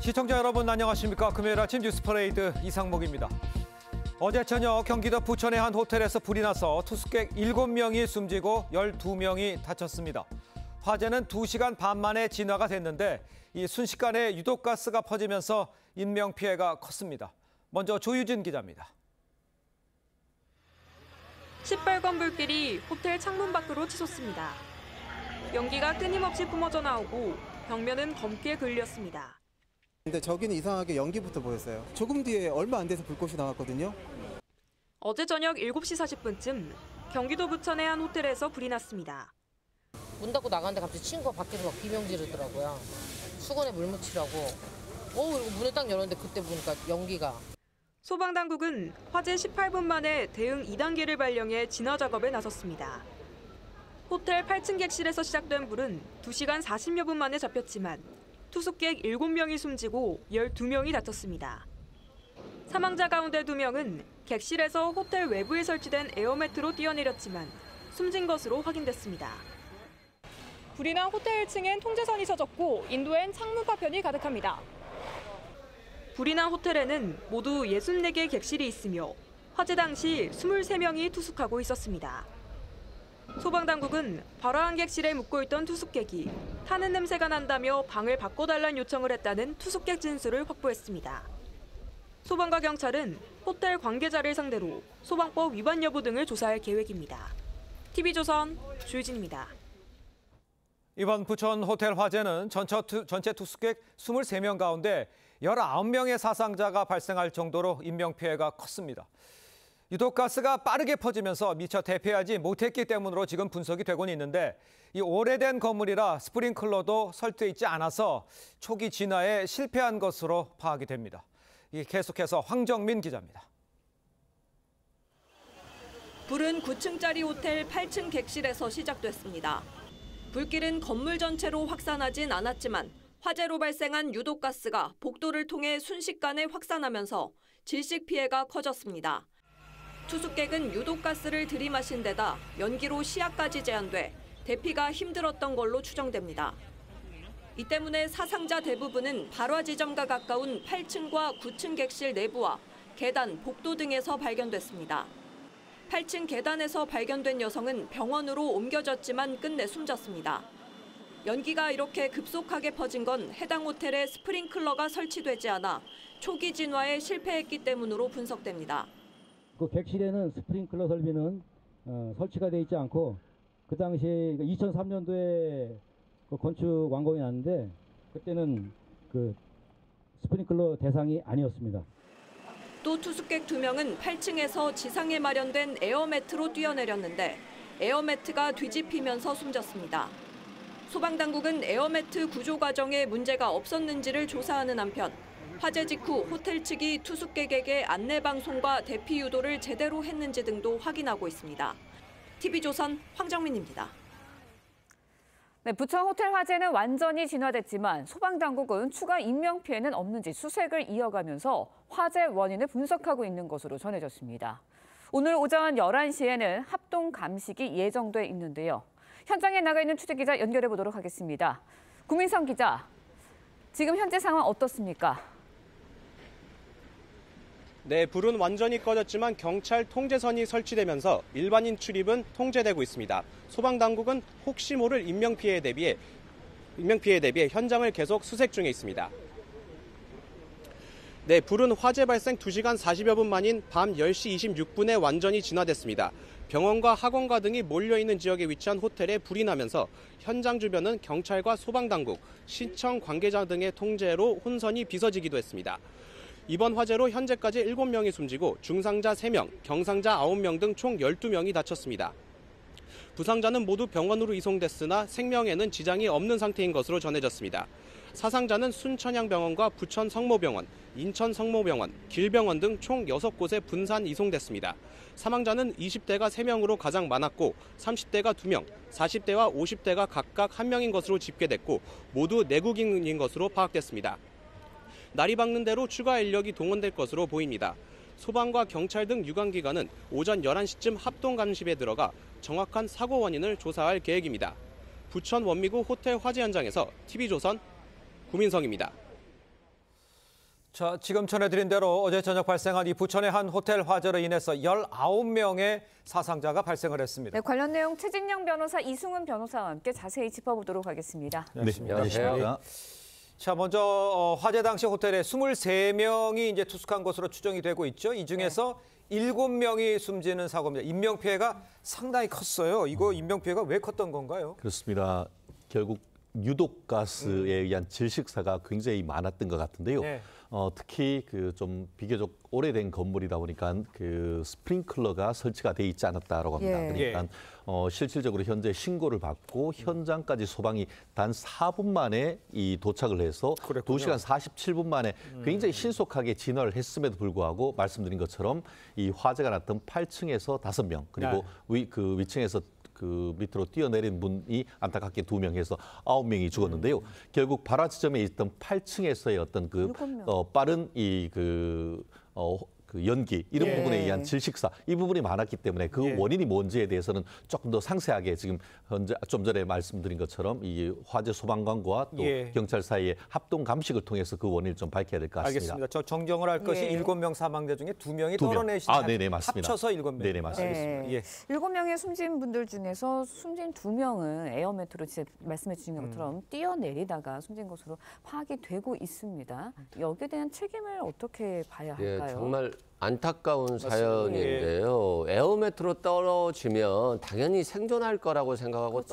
시청자 여러분 안녕하십니까. 금요일 아침 뉴스 퍼레이드 이상목입니다. 어제 저녁 경기도 부천의 한 호텔에서 불이 나서 투숙객 7명이 숨지고 12명이 다쳤습니다. 화재는 2시간 반 만에 진화가 됐는데 이 순식간에 유독가스가 퍼지면서 인명피해가 컸습니다. 먼저 조유진 기자입니다. 시뻘건 불길이 호텔 창문 밖으로 치솟습니다. 연기가 끊임없이 뿜어져 나오고 벽면은 검게 그을렸습니다. 근데 저기는 이상하게 연기부터 보였어요. 조금 뒤에 얼마 안 돼서 불꽃이 나왔거든요. 어제 저녁 7시 40분쯤 경기도 부천의 한 호텔에서 불이 났습니다. 문 닫고 나갔는데 갑자기 친구가 밖에서 막 비명 지르더라고요. 수건에 물 묻히라고. 이러고 문을 딱 열었는데 그때 보니까 연기가. 소방당국은 화재 18분 만에 대응 2단계를 발령해 진화 작업에 나섰습니다. 호텔 8층 객실에서 시작된 불은 2시간 40여 분 만에 잡혔지만 투숙객 7명이 숨지고 12명이 다쳤습니다. 사망자 가운데 2명은 객실에서 호텔 외부에 설치된 에어매트로 뛰어내렸지만 숨진 것으로 확인됐습니다. 불이 난 호텔 1층엔 통제선이 서졌고 인도엔 창문 파편이 가득합니다. 불이 난 호텔에는 모두 64개 객실이 있으며 화재 당시 23명이 투숙하고 있었습니다. 소방당국은 발화한 객실에 묵고 있던 투숙객이 타는 냄새가 난다며 방을 바꿔달라는 요청을 했다는 투숙객 진술을 확보했습니다. 소방과 경찰은 호텔 관계자를 상대로 소방법 위반 여부 등을 조사할 계획입니다. TV조선 조유진입니다. 이번 부천 호텔 화재는 전체 투숙객 23명 가운데 19명의 사상자가 발생할 정도로 인명피해가 컸습니다. 유독가스가 빠르게 퍼지면서 미처 대피하지 못했기 때문으로 지금 분석이 되곤 있는데 이 오래된 건물이라 스프링클러도 설치돼 있지 않아서 초기 진화에 실패한 것으로 파악이 됩니다. 계속해서 황정민 기자입니다. 불은 9층짜리 호텔 8층 객실에서 시작됐습니다. 불길은 건물 전체로 확산하진 않았지만 화재로 발생한 유독가스가 복도를 통해 순식간에 확산하면서 질식 피해가 커졌습니다. 투숙객은 유독가스를 들이마신 데다 연기로 시야까지 제한돼 대피가 힘들었던 걸로 추정됩니다. 이 때문에 사상자 대부분은 발화 지점과 가까운 8층과 9층 객실 내부와 계단, 복도 등에서 발견됐습니다. 8층 계단에서 발견된 여성은 병원으로 옮겨졌지만 끝내 숨졌습니다. 연기가 이렇게 급속하게 퍼진 건 해당 호텔에 스프링클러가 설치되지 않아 초기 진화에 실패했기 때문으로 분석됩니다. 그 객실에는 스프링클러 설비는 설치가 돼 있지 않고 그 당시에 2003년도에 그 건축 완공이 났는데 그때는 그 스프링클러 대상이 아니었습니다. 또 투숙객 2명은 8층에서 지상에 마련된 에어매트로 뛰어내렸는데 에어매트가 뒤집히면서 숨졌습니다. 소방당국은 에어매트 구조 과정에 문제가 없었는지를 조사하는 한편 화재 직후 호텔 측이 투숙객에게 안내방송과 대피 유도를 제대로 했는지 등도 확인하고 있습니다. TV조선 황정민입니다. 네, 부천 호텔 화재는 완전히 진화됐지만 소방당국은 추가 인명피해는 없는지 수색을 이어가면서 화재 원인을 분석하고 있는 것으로 전해졌습니다. 오늘 오전 11시에는 합동 감식이 예정돼 있는데요. 현장에 나가 있는 취재기자 연결해 보도록 하겠습니다. 구민성 기자, 지금 현재 상황 어떻습니까? 네, 불은 완전히 꺼졌지만 경찰 통제선이 설치되면서 일반인 출입은 통제되고 있습니다. 소방당국은 혹시 모를 인명피해에 대비해 현장을 계속 수색 중에 있습니다. 네, 불은 화재 발생 2시간 40여 분 만인 밤 10시 26분에 완전히 진화됐습니다. 병원과 학원가 등이 몰려있는 지역에 위치한 호텔에 불이 나면서 현장 주변은 경찰과 소방당국, 시청 관계자 등의 통제로 혼선이 빚어지기도 했습니다. 이번 화재로 현재까지 7명이 숨지고 중상자 3명, 경상자 9명 등 총 12명이 다쳤습니다. 부상자는 모두 병원으로 이송됐으나 생명에는 지장이 없는 상태인 것으로 전해졌습니다. 사상자는 순천향병원과 부천 성모병원, 인천 성모병원, 길병원 등 총 6곳에 분산 이송됐습니다. 사망자는 20대가 3명으로 가장 많았고 30대가 2명, 40대와 50대가 각각 1명인 것으로 집계됐고 모두 내국인인 것으로 파악됐습니다. 날이 밝는 대로 추가 인력이 동원될 것으로 보입니다. 소방과 경찰 등 유관기관은 오전 11시쯤 합동 감식에 들어가 정확한 사고 원인을 조사할 계획입니다. 부천 원미구 호텔 화재 현장에서 TV조선 구민성입니다. 자, 지금 전해드린 대로 어제 저녁 발생한 이 부천의 한 호텔 화재로 인해서 19명의 사상자가 발생을 했습니다. 네, 관련 내용 최진영 변호사, 이승훈 변호사와 함께 자세히 짚어보도록 하겠습니다. 네, 안녕하십니까. 자, 먼저 화재 당시 호텔에 23명이 이제 투숙한 것으로 추정이 되고 있죠. 이 중에서 7명이 숨지는 사고입니다. 인명피해가 상당히 컸어요. 이거 인명피해가 왜 컸던 건가요? 그렇습니다. 결국 유독가스에 의한 질식사가 굉장히 많았던 것 같은데요. 네. 특히 그 좀 비교적 오래된 건물이다 보니까 그 스프링클러가 설치가 돼 있지 않았다라고 합니다. 그러니까 실질적으로 현재 신고를 받고 현장까지 소방이 단 4분 만에 이 도착을 해서 그랬군요. 2시간 47분 만에 굉장히 신속하게 진화를 했음에도 불구하고 말씀드린 것처럼 이 화재가 났던 8층에서 5명 그리고 그 위층에서 그 밑으로 뛰어내린 분이 안타깝게 2명 해서 9명이 죽었는데요. 결국 발화 지점에 있던 8층에서의 어떤 그 빠른 그 연기 이런 부분에 의한 질식사 이 부분이 많았기 때문에 그 원인이 뭔지에 대해서는 조금 더 상세하게 지금 현재 좀 전에 말씀드린 것처럼 이 화재 소방관과 또 경찰 사이의 합동 감식을 통해서 그 원인을 좀 밝혀야 될 것 같습니다. 알겠습니다. 저 정정을 할 것이 7명 사망자 중에 2명이 떨어내신 네네 맞습니다. 합쳐서 7명. 네네 맞습니다. 네. 7명의 숨진 분들 중에서 숨진 2명은 에어매트로 말씀해 주신 것처럼 뛰어내리다가 숨진 것으로 파악이 되고 있습니다. 여기에 대한 책임을 어떻게 봐야 할까요? 정말 안타까운 사연인데요. 에어매트로 떨어지면 당연히 생존할 거라고 생각하고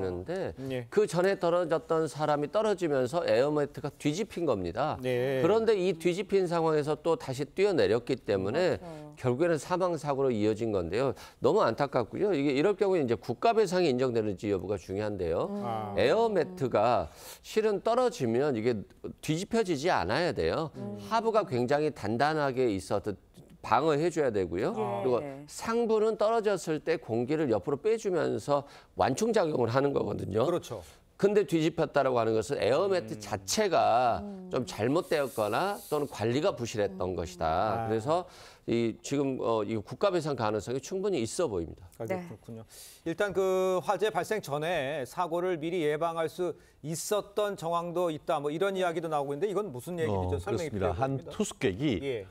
떨어지는데 그 전에 떨어졌던 사람이 떨어지면서 에어매트가 뒤집힌 겁니다. 그런데 이 뒤집힌 상황에서 또 다시 뛰어내렸기 때문에 결국에는 사망사고로 이어진 건데요. 너무 안타깝고요. 이게 이럴 경우에 이제 국가배상이 인정되는지 여부가 중요한데요. 에어매트가 실은 떨어지면 이게 뒤집혀지지 않아야 돼요. 하부가 굉장히 단단하게 있어도 방어해줘야 되고요. 그리고 상부는 떨어졌을 때 공기를 옆으로 빼주면서 완충작용을 하는 거거든요. 그렇죠. 근데 뒤집혔다라고 하는 것은 에어매트 자체가 좀 잘못되었거나 또는 관리가 부실했던 것이다. 그래서 지금 이 국가배상 가능성이 충분히 있어 보입니다. 그렇군요. 일단 그 화재 발생 전에 사고를 미리 예방할 수 있었던 정황도 있다. 뭐 이런 이야기도 나오고 있는데 이건 무슨 얘기죠? 설명이 그렇습니다. 한 필요합니다. 투숙객이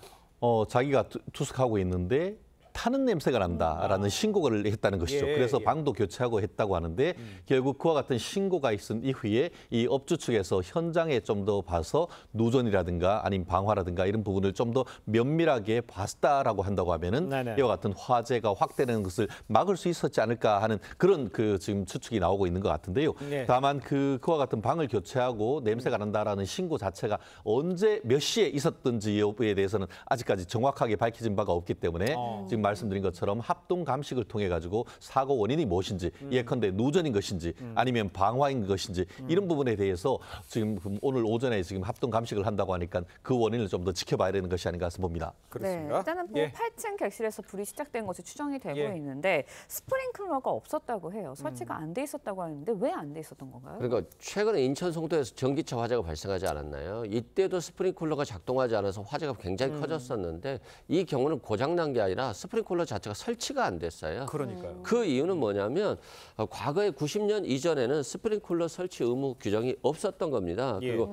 자기가 투숙하고 있는데 타는 냄새가 난다라는 신고를 했다는 것이죠. 그래서 방도 교체하고 했다고 하는데 결국 그와 같은 신고가 있은 이후에 이 업주 측에서 현장에 좀 더 봐서 누전이라든가 아니면 방화라든가 이런 부분을 좀 더 면밀하게 봤다라고 한다고 하면은 이와 같은 화재가 확대되는 것을 막을 수 있었지 않을까 하는 그런 그 지금 추측이 나오고 있는 것 같은데요. 다만 그와 같은 방을 교체하고 냄새가 난다라는 신고 자체가 언제 몇 시에 있었던지 여부에 대해서는 아직까지 정확하게 밝혀진 바가 없기 때문에 지금 말씀드린 것처럼 합동 감식을 통해 가지고 사고 원인이 무엇인지 예컨대 누전인 것인지 아니면 방화인 것인지 이런 부분에 대해서 지금 오늘 오전에 지금 합동 감식을 한다고 하니까 그 원인을 좀 더 지켜봐야 되는 것이 아닌가 봅니다. 그렇습니다. 일단은 8층 객실에서 불이 시작된 것이 추정이 되고 있는데 스프링클러가 없었다고 해요. 설치가 안 돼 있었다고 하는데 왜 안 돼 있었던 건가요? 그러니까 최근에 인천 송도에서 전기차 화재가 발생하지 않았나요? 이때도 스프링클러가 작동하지 않아서 화재가 굉장히 커졌었는데 이 경우는 고장난 게 아니라 스프링클러 자체가 설치가 안 됐어요. 그러니까요. 그 이유는 뭐냐면 과거에 90년 이전에는 스프링클러 설치 의무 규정이 없었던 겁니다. 그리고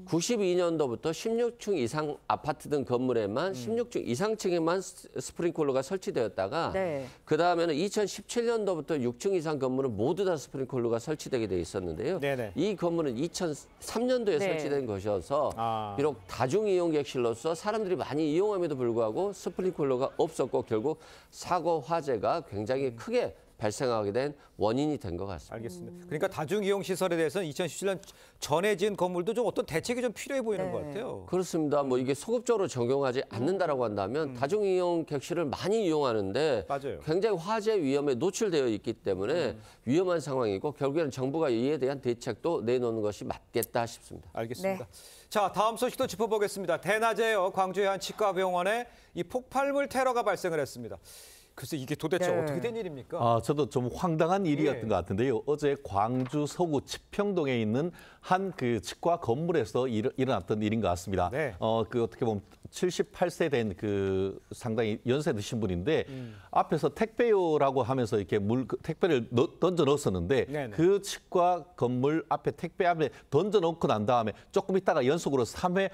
92년도부터 16층 이상 아파트 등 건물에만 16층 이상층에만 스프링클러가 설치되었다가 그다음에는 2017년도부터 6층 이상 건물은 모두 다 스프링클러가 설치되게 돼 있었는데요. 이 건물은 2003년도에 설치된 것이어서 비록 다중이용객실로서 사람들이 많이 이용함에도 불구하고 스프링클러가 없었고 결국 사고 화재가 굉장히 크게 발생하게 된 원인이 된 것 같습니다. 알겠습니다. 그러니까 다중이용시설에 대해서는 2017년 전에 지은 건물도 좀 어떤 대책이 좀 필요해 보이는 것 같아요. 그렇습니다. 뭐 이게 소급적으로 적용하지 않는다라고 한다면 다중이용 객실을 많이 이용하는데 굉장히 화재 위험에 노출되어 있기 때문에 위험한 상황이고 결국에는 정부가 이에 대한 대책도 내놓는 것이 맞겠다 싶습니다. 알겠습니다. 자, 다음 소식도 짚어보겠습니다. 대낮에요. 광주의 한 치과병원에 이 폭발물 테러가 발생을 했습니다. 글쎄 이게 도대체 어떻게 된 일입니까? 저도 좀 황당한 일이었던 것 같은데요. 어제 광주 서구 치평동에 있는 한 그 치과 건물에서 일어났던 일인 것 같습니다. 그 어떻게 보면 78세 된 그 상당히 연세 드신 분인데 앞에서 택배요라고 하면서 이렇게 택배를 던져 넣었었는데 네네. 그 치과 건물 앞에 택배 앞에 던져 놓고 난 다음에 조금 있다가 연속으로 3회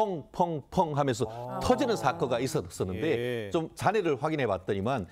펑펑펑 하면서 터지는 사건가 있었었는데 예. 좀 잔해를 확인해 봤더니만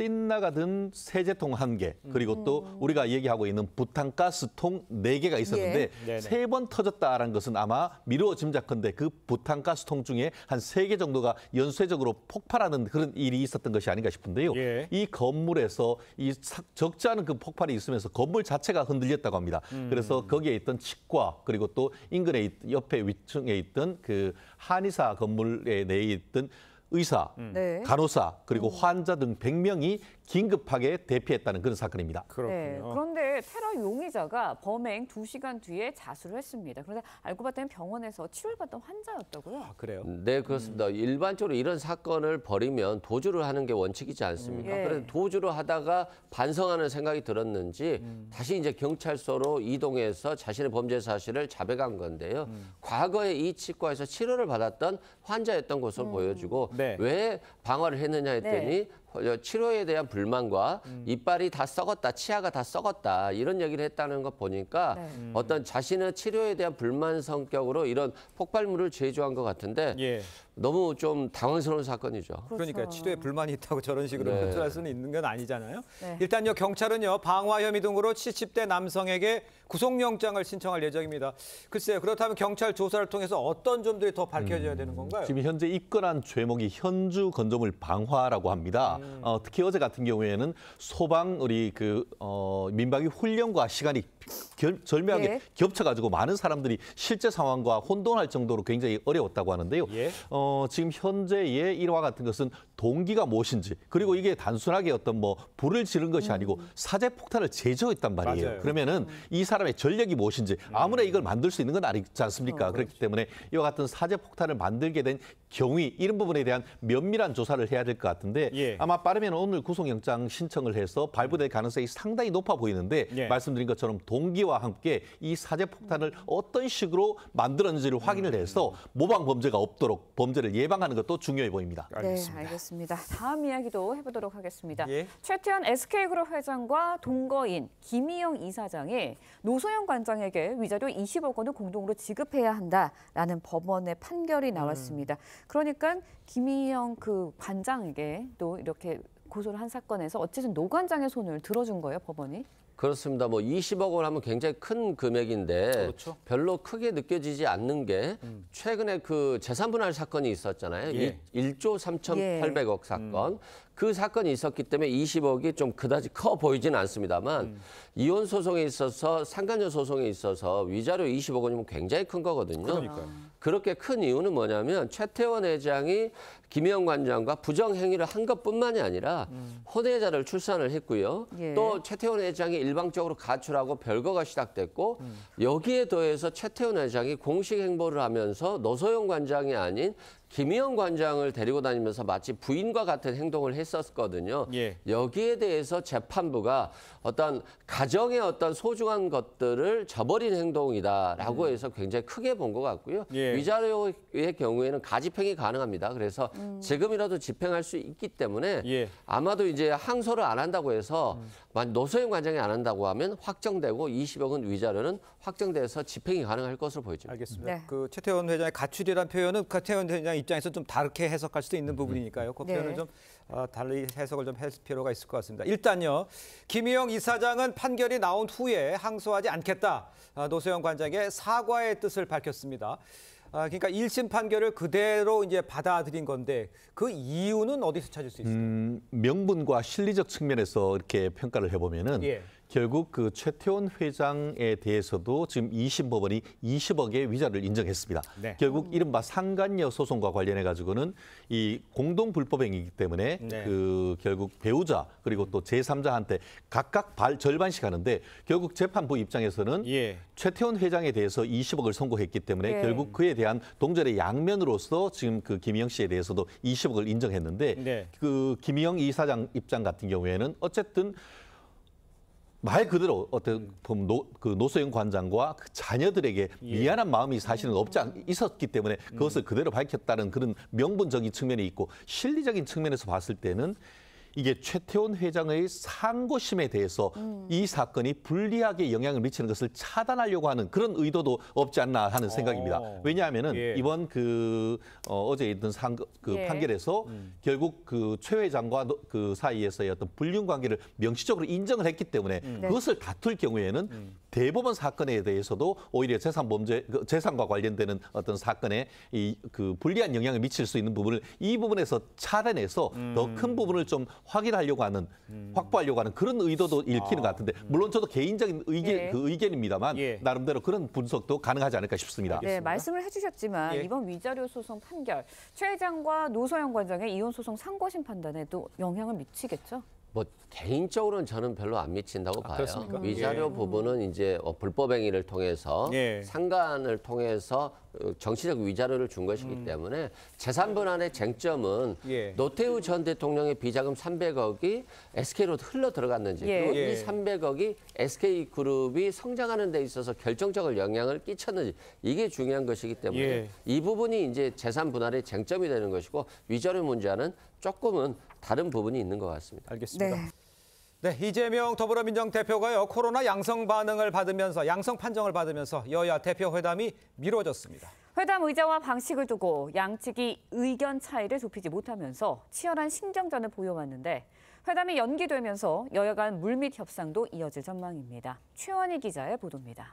씻나가던 세제통 1개 그리고 또 우리가 얘기하고 있는 부탄가스통 4개가 있었는데 네네. 3번 터졌다라는 것은 아마 미루어 짐작컨대 그 부탄가스통 중에 한 3개 정도가 연쇄적으로 폭발하는 그런 일이 있었던 것이 아닌가 싶은데요. 예. 이 건물에서 이 적지 않은 그 폭발이 있으면서 건물 자체가 흔들렸다고 합니다. 그래서 거기에 있던 치과 그리고 또 인근에 옆에 위층에 있던 그 한의사 건물에 내에 있던 의사, 네. 간호사 그리고 환자 등 100명이 긴급하게 대피했다는 그런 사건입니다. 그렇군요. 네, 그런데 테러 용의자가 범행 2시간 뒤에 자수를 했습니다. 그런데 알고 봤더니 병원에서 치료를 받던 환자였다고요? 아, 그래요? 네, 그렇습니다. 일반적으로 이런 사건을 벌이면 도주를 하는 게 원칙이지 않습니까? 예. 그래서 도주를 하다가 반성하는 생각이 들었는지 다시 이제 경찰서로 이동해서 자신의 범죄 사실을 자백한 건데요. 과거에 이 치과에서 치료를 받았던 환자였던 것으로 보여지고 네. 왜 방화를 했느냐 했더니 치료에 대한 불만과 이빨이 다 썩었다, 치아가 다 썩었다 이런 얘기를 했다는 거 보니까 네. 어떤 자신의 치료에 대한 불만 성격으로 이런 폭발물을 제조한 것 같은데 예. 너무 좀 당황스러운 사건이죠. 그러니까 치료에 불만이 있다고 저런 식으로 네. 표출할 수는 있는 건 아니잖아요. 네. 일단요 경찰은요 방화 혐의 등으로 70대 남성에게 구속영장을 신청할 예정입니다. 글쎄요 그렇다면 경찰 조사를 통해서 어떤 점들이 더 밝혀져야 되는 건가요? 지금 현재 입건한 죄목이 현주 건조물 방화라고 합니다. 특히 어제 같은 경우에는 소방 우리 민방위 훈련과 시간이 절묘하게 예. 겹쳐가지고 많은 사람들이 실제 상황과 혼돈할 정도로 굉장히 어려웠다고 하는데요. 예. 지금 현재의 일화 같은 것은 동기가 무엇인지 그리고 이게 단순하게 어떤 뭐 불을 지른 것이 아니고 사제 폭탄을 제조했단 말이에요. 맞아요. 그러면은 이 사람의 전력이 무엇인지 아무나 이걸 만들 수 있는 건 아니지 않습니까? 그렇기 때문에 이와 같은 사제 폭탄을 만들게 된 경위 이런 부분에 대한 면밀한 조사를 해야 될 것 같은데 예. 아마 빠르면 오늘 구속영장 신청을 해서 발부될 가능성이 상당히 높아 보이는데 예. 말씀드린 것처럼 동기와 함께 이 사제 폭탄을 어떤 식으로 만들었는지를 확인을 해서 모방 범죄가 없도록 범죄를 예방하는 것도 중요해 보입니다. 알겠습니다. 네, 알겠습니다. 다음 이야기도 해보도록 하겠습니다. 예. 최태원 SK그룹 회장과 동거인 김희영 이사장이 노소영 관장에게 위자료 20억 원을 공동으로 지급해야 한다라는 법원의 판결이 나왔습니다. 그러니까 김희영 그 관장에게 또 이렇게 고소를 한 사건에서 어쨌든 노 관장의 손을 들어준 거예요, 법원이? 그렇습니다. 뭐 20억 원 하면 굉장히 큰 금액인데 그렇죠. 별로 크게 느껴지지 않는 게 최근에 그 재산 분할 사건이 있었잖아요. 예. 1조 3,800억 사건. 그 사건이 있었기 때문에 20억이 좀 그다지 커 보이지는 않습니다만 이혼 소송에 있어서 상간녀 소송에 있어서 위자료 20억 원이면 굉장히 큰 거거든요. 그러니까요. 그렇게 큰 이유는 뭐냐면 최태원 회장이 김희영 관장과 부정 행위를 한 것뿐만이 아니라 혼외자를 출산을 했고요. 예. 또 최태원 회장이 일방적으로 가출하고 별거가 시작됐고 여기에 더해서 최태원 회장이 공식 행보를 하면서 노소영 관장이 아닌 김희영 관장을 데리고 다니면서 마치 부인과 같은 행동을 했었거든요. 예. 여기에 대해서 재판부가 어떤 가정의 어떤 소중한 것들을 저버린 행동이다라고 해서 굉장히 크게 본 것 같고요. 예. 위자료의 경우에는 가집행이 가능합니다. 그래서 지금이라도 집행할 수 있기 때문에 예. 아마도 이제 항소를 안 한다고 해서 만약 노소영 관장이 안 한다고 하면 확정되고 20억 원 위자료는 확정돼서 집행이 가능할 것으로 보여집니다. 알겠습니다. 네. 그 최태원 회장의 가출이라는 표현은 최태원 회장 입장에서 좀 다르게 해석할 수도 있는 부분이니까요. 그 네. 표현을 좀 달리 해석을 좀 할 필요가 있을 것 같습니다. 일단요, 김희영 이사장은 판결이 나온 후에 항소하지 않겠다. 노소영 관장의 사과의 뜻을 밝혔습니다. 그러니까 1심 판결을 그대로 이제 받아들인 건데 그 이유는 어디서 찾을 수 있을까요? 명분과 실리적 측면에서 이렇게 평가를 해보면은 예. 결국 그 최태원 회장에 대해서도 지금 2심 법원이 20억의 위자료를 인정했습니다. 네. 결국 이른바 상간녀 소송과 관련해 가지고는 이 공동 불법행위이기 때문에 네. 그 결국 배우자 그리고 또 제3자한테 각각 절반씩 하는데 결국 재판부 입장에서는 예. 최태원 회장에 대해서 20억을 선고했기 때문에 네. 결국 그에 대한 동절의 양면으로서 지금 그 김희영 씨에 대해서도 20억을 인정했는데 네. 그 김희영 이사장 입장 같은 경우에는 어쨌든 말 그대로 어떤 그 노소영 관장과 그 자녀들에게 미안한 마음이 사실은 있었기 때문에 그것을 그대로 밝혔다는 그런 명분적인 측면이 있고 실리적인 측면에서 봤을 때는 이게 최태원 회장의 상고심에 대해서 이 사건이 불리하게 영향을 미치는 것을 차단하려고 하는 그런 의도도 없지 않나 하는 생각입니다. 왜냐하면은 이번 어제 있던 판결에서 결국 그 최 회장과 그 사이에서의 어떤 불륜 관계를 명시적으로 인정을 했기 때문에 그것을 다툴 경우에는 대법원 사건에 대해서도 오히려 재산과 관련되는 어떤 사건에 그 불리한 영향을 미칠 수 있는 부분을 이 부분에서 차단해서 더 큰 부분을 좀 확보하려고 하는 그런 의도도 읽히는 것 같은데 물론 저도 개인적인 의견입니다만 나름대로 그런 분석도 가능하지 않을까 싶습니다. 네, 말씀을 해주셨지만 이번 위자료 소송 판결 최 회장과 노소영 관장의 이혼 소송 상고심 판단에도 영향을 미치겠죠? 뭐 개인적으로는 저는 별로 안 미친다고 봐요. 그렇습니까? 위자료 부분은 이제 불법 행위를 통해서 상간을 통해서 정치적 위자료를 준 것이기 때문에 재산 분할의 쟁점은 노태우 전 대통령의 비자금 300억이 SK로 흘러 들어갔는지 그리고 이 300억이 SK그룹이 성장하는 데 있어서 결정적인 영향을 끼쳤는지 이게 중요한 것이기 때문에 이 부분이 이제 재산 분할의 쟁점이 되는 것이고 위자료 문제와는 조금은 다른 부분이 있는 것 같습니다. 알겠습니다. 네, 이재명 더불어민주당 대표가요 코로나 양성 판정을 받으면서 여야 대표 회담이 미뤄졌습니다. 회담 의제와 방식을 두고 양측이 의견 차이를 좁히지 못하면서 치열한 신경전을 보여왔는데 회담이 연기되면서 여야 간 물밑 협상도 이어질 전망입니다. 최원희 기자의 보도입니다.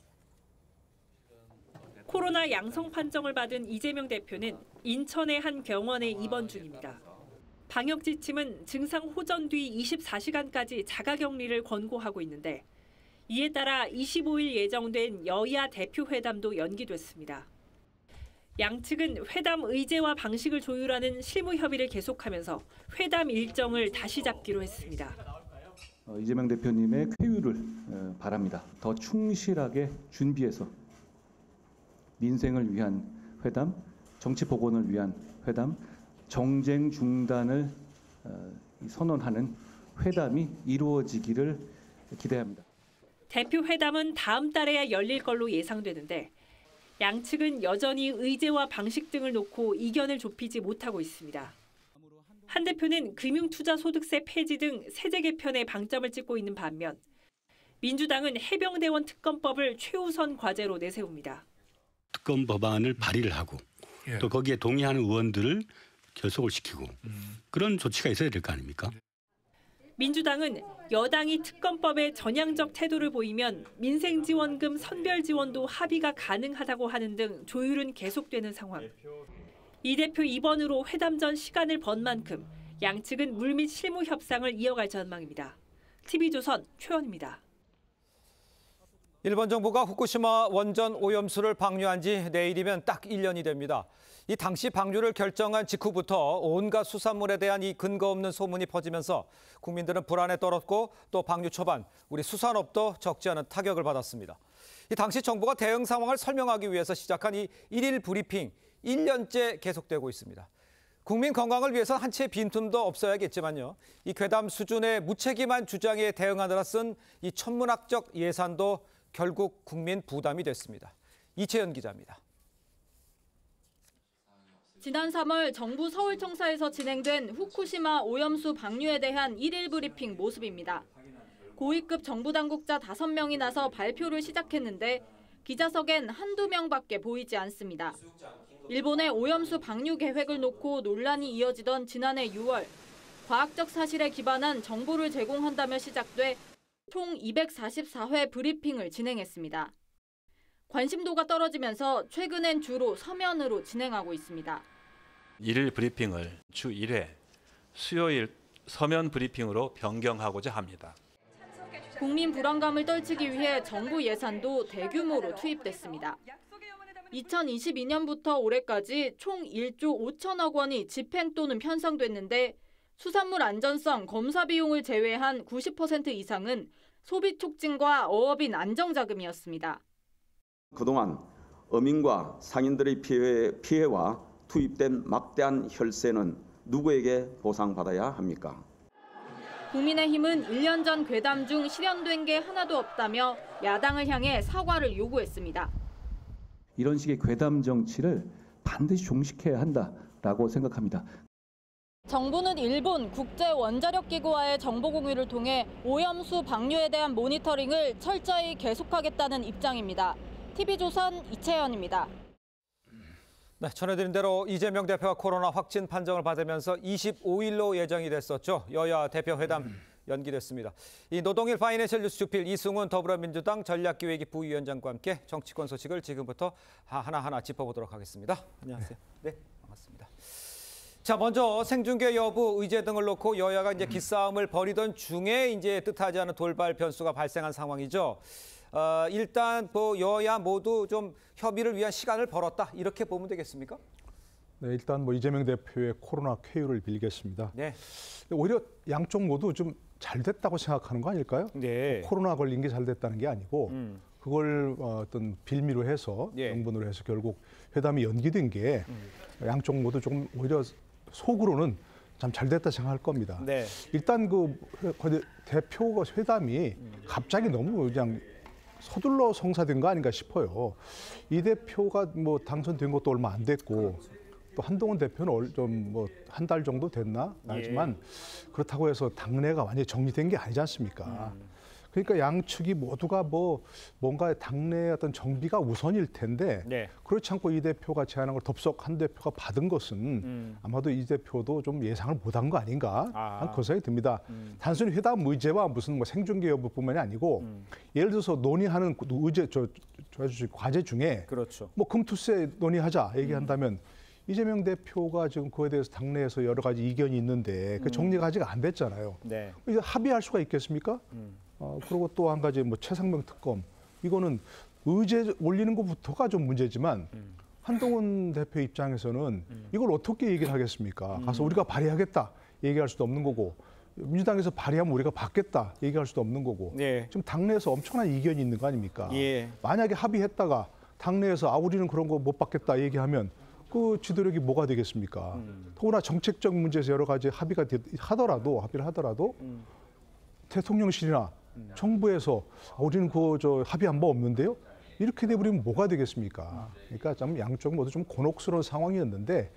코로나 양성 판정을 받은 이재명 대표는 인천의 한 병원에 입원 중입니다. 방역 지침은 증상 호전 뒤 24시간까지 자가격리를 권고하고 있는데 이에 따라 25일 예정된 여야 대표 회담도 연기됐습니다. 양측은 회담 의제와 방식을 조율하는 실무 협의를 계속하면서 회담 일정을 다시 잡기로 했습니다. 이재명 대표님의 쾌유를 바랍니다. 더 충실하게 준비해서 민생을 위한 회담, 정치 복원을 위한 회담, 정쟁 중단을 선언하는 회담이 이루어지기를 기대합니다. 대표 회담은 다음 달에야 열릴 걸로 예상되는데 양측은 여전히 의제와 방식 등을 놓고 이견을 좁히지 못하고 있습니다. 한 대표는 금융투자소득세 폐지 등 세제 개편에 방점을 찍고 있는 반면 민주당은 해병대원 특검법을 최우선 과제로 내세웁니다. 특검 법안을 발의를 하고 또 거기에 동의하는 의원들을 결속을 시키고 그런 조치가 있어야 될 거 아닙니까? 민주당은 여당이 특검법에 전향적 태도를 보이면 민생지원금 선별지원도 합의가 가능하다고 하는 등 조율은 계속되는 상황. 이 대표 입원으로 회담 전 시간을 번 만큼 양측은 물밑 실무 협상을 이어갈 전망입니다. TV조선 최원입니다. 일본 정부가 후쿠시마 원전 오염수를 방류한 지 내일이면 딱 1년이 됩니다. 이 당시 방류를 결정한 직후부터 온갖 수산물에 대한 이 근거 없는 소문이 퍼지면서 국민들은 불안에 떨었고 또 방류 초반 우리 수산업도 적지 않은 타격을 받았습니다. 이 당시 정부가 대응 상황을 설명하기 위해서 시작한 이 일일 브리핑 1년째 계속되고 있습니다. 국민 건강을 위해서 한 채 빈틈도 없어야겠지만요. 이 괴담 수준의 무책임한 주장에 대응하느라 쓴 이 천문학적 예산도 결국 국민 부담이 됐습니다. 이채연 기자입니다. 지난 3월 정부 서울청사에서 진행된 후쿠시마 오염수 방류에 대한 1일 브리핑 모습입니다. 고위급 정부 당국자 5명이 나서 발표를 시작했는데 기자석엔 한두 명밖에 보이지 않습니다. 일본의 오염수 방류 계획을 놓고 논란이 이어지던 지난해 6월 과학적 사실에 기반한 정보를 제공한다며 시작돼 총 244회 브리핑을 진행했습니다. 관심도가 떨어지면서 최근엔 주로 서면으로 진행하고 있습니다. 일일 브리핑을 주 1회, 수요일 서면 브리핑으로 변경하고자 합니다. 국민 불안감을 떨치기 위해 정부 예산도 대규모로 투입됐습니다. 2022년부터 올해까지 총 1조 5천억 원이 집행 또는 편성됐는데 수산물 안전성 검사 비용을 제외한 90% 이상은 소비 촉진과 어업인 안정자금이었습니다. 그동안 어민과 상인들의 피해와 투입된 막대한 혈세는 누구에게 보상받아야 합니까? 국민의힘은 1년 전 괴담 중 실현된 게 하나도 없다며 야당을 향해 사과를 요구했습니다. 이런 식의 괴담 정치를 반드시 종식해야 한다라고 생각합니다. 정부는 일본 국제원자력기구와의 정보 공유를 통해 오염수 방류에 대한 모니터링을 철저히 계속하겠다는 입장입니다. TV조선 이채연입니다. 네, 전해드린 대로 이재명 대표가 코로나 확진 판정을 받으면서 25일로 예정이 됐었죠. 여야 대표 회담 연기됐습니다. 이 노동일 파이낸셜 뉴스 주필 이승훈 더불어민주당 전략기획위 부위원장과 함께 정치권 소식을 지금부터 하나하나 짚어보도록 하겠습니다. 안녕하세요. 네, 반갑습니다. 자, 먼저 생중계 여부, 의제 등을 놓고 여야가 이제 기싸움을 벌이던 중에 이제 뜻하지 않은 돌발 변수가 발생한 상황이죠. 일단 뭐 여야 모두 좀 협의를 위한 시간을 벌었다 이렇게 보면 되겠습니까? 네, 일단 뭐 이재명 대표의 코로나 쾌유를 빌겠습니다. 네. 오히려 양쪽 모두 좀 잘 됐다고 생각하는 거 아닐까요? 네. 코로나 걸린 게 잘 됐다는 게 아니고 그걸 어떤 빌미로 해서 명분으로 해서 결국 회담이 연기된 게 양쪽 모두 조금 오히려 속으로는 참 잘 됐다 생각할 겁니다. 네. 일단 그 대표가 회담이 갑자기 너무 그냥 서둘러 성사된 거 아닌가 싶어요. 이 대표가 뭐 당선된 것도 얼마 안 됐고 또 한동훈 대표는 좀 뭐 한 달 정도 됐나 하지만 그렇다고 해서 당내가 완전히 정리된 게 아니지 않습니까? 그러니까 양측이 모두가 뭐 뭔가 당내 어떤 정비가 우선일 텐데 그렇지 않고 이 대표가 제안한 걸 덥석 한 대표가 받은 것은 아마도 이 대표도 좀 예상을 못한 거 아닌가 하는 그런 생각이 듭니다. 단순히 회담 의제와 무슨 뭐 생중계 여부뿐만이 아니고 예를 들어서 논의하는 의제 과제 중에 그렇죠. 뭐 금투세 논의하자 얘기한다면 이재명 대표가 지금 그에 대해서 당내에서 여러 가지 이견이 있는데 그 정리가 아직 안 됐잖아요. 네. 이제 합의할 수가 있겠습니까? 그리고 또 한 가지 뭐 최상병 특검 이거는 의제 올리는 것부터가 좀 문제지만 한동훈 대표 입장에서는 이걸 어떻게 얘기를 하겠습니까? 가서 우리가 발의하겠다 얘기할 수도 없는 거고 민주당에서 발의하면 우리가 받겠다 얘기할 수도 없는 거고 지금 당내에서 엄청난 이견이 있는 거 아닙니까? 만약에 합의했다가 당내에서 우리는 그런 거 못 받겠다 얘기하면 그 지도력이 뭐가 되겠습니까? 더구나 정책적 문제에서 여러 가지 합의를 하더라도 대통령실이나 정부에서 우리는 그 합의한 바 없는데요. 이렇게 돼버리면 뭐가 되겠습니까? 그러니까 좀 양쪽 모두 좀 곤혹스러운 상황이었는데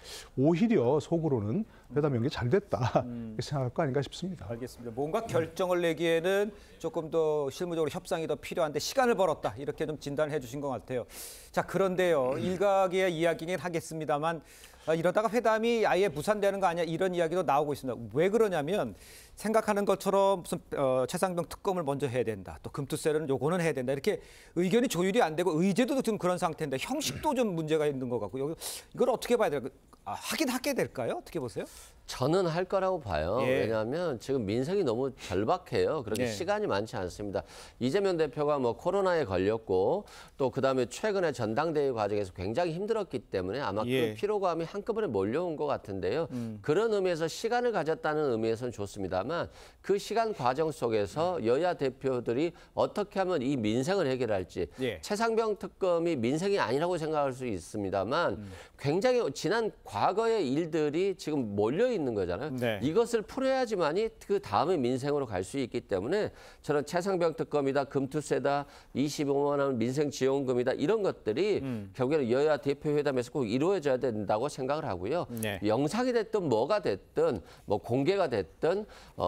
오히려 속으로는 회담 연기 잘 됐다 이렇게 생각할 거 아닌가 싶습니다. 알겠습니다. 뭔가 결정을 내기에는 조금 더 실무적으로 협상이 더 필요한데 시간을 벌었다 이렇게 좀 진단을 해주신 것 같아요. 자, 그런데요. 일각의 이야기긴 하겠습니다만 이러다가 회담이 아예 무산되는 거 아니야 이런 이야기도 나오고 있습니다. 왜 그러냐면 생각하는 것처럼 무슨 최상병 특검을 먼저 해야 된다. 또 금투세는 요거는 해야 된다. 이렇게 의견이 조율이 안 되고 의제도 지금 그런 상태인데 형식도 좀 문제가 있는 것 같고 이걸 어떻게 봐야 될까요? 하긴 하게 될까요? 어떻게 보세요? 저는 할 거라고 봐요. 왜냐하면 지금 민생이 너무 절박해요. 그렇게 네. 시간이 많지 않습니다. 이재명 대표가 뭐 코로나에 걸렸고 또 그다음에 최근에 전당대회 과정에서 굉장히 힘들었기 때문에 아마 그 피로감이 한꺼번에 몰려온 것 같은데요. 그런 의미에서 시간을 가졌다는 의미에서는 좋습니다만 그 시간 과정 속에서 여야 대표들이 어떻게 하면 이 민생을 해결할지 최상병 특검이 민생이 아니라고 생각할 수 있습니다만 굉장히 지난 과거의 일들이 지금 몰려 있는 거잖아요. 이것을 풀어야지만이 그 다음에 민생으로 갈 수 있기 때문에 저는 최상병 특검이다, 금투세다, 25만 원 민생 지원금이다 이런 것들이 결국에는 여야 대표 회담에서 꼭 이루어져야 된다고 생각을 하고요. 영상이 됐든 뭐가 됐든 뭐 공개가 됐든